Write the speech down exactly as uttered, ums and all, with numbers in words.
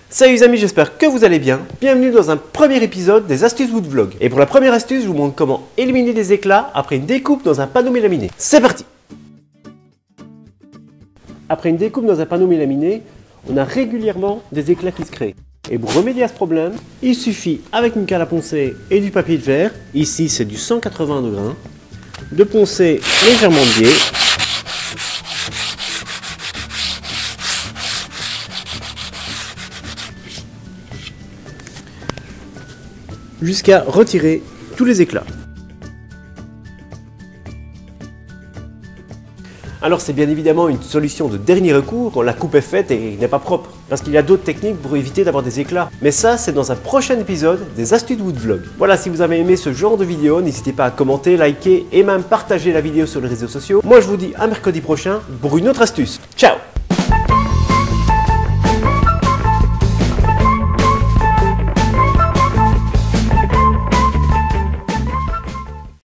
Salut les amis, j'espère que vous allez bien. Bienvenue dans un premier épisode des astuces Wood Vlog. Et pour la première astuce, je vous montre comment éliminer des éclats après une découpe dans un panneau mélaminé. C'est parti! Après une découpe dans un panneau mélaminé, on a régulièrement des éclats qui se créent. Et pour remédier à ce problème, il suffit avec une canne à poncer et du papier de verre, ici c'est du cent quatre-vingts de grain, de poncer légèrement de biais. Jusqu'à retirer tous les éclats. Alors c'est bien évidemment une solution de dernier recours quand la coupe est faite et n'est pas propre, parce qu'il y a d'autres techniques pour éviter d'avoir des éclats. Mais ça, c'est dans un prochain épisode des astuces Wood Vlog. Voilà, si vous avez aimé ce genre de vidéo, n'hésitez pas à commenter, liker et même partager la vidéo sur les réseaux sociaux. Moi je vous dis à mercredi prochain pour une autre astuce. Ciao!